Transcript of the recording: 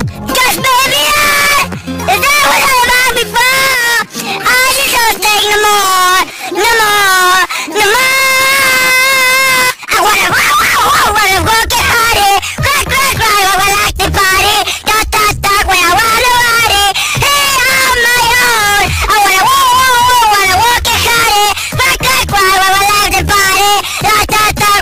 Cause baby, is that what I about before? I just don't take no more, no more, no more. I wanna go get hardy, crack, I like the party, talk when I wanna party. Hey, on my own, I wanna walk it hardy, crack, I like the party, talk.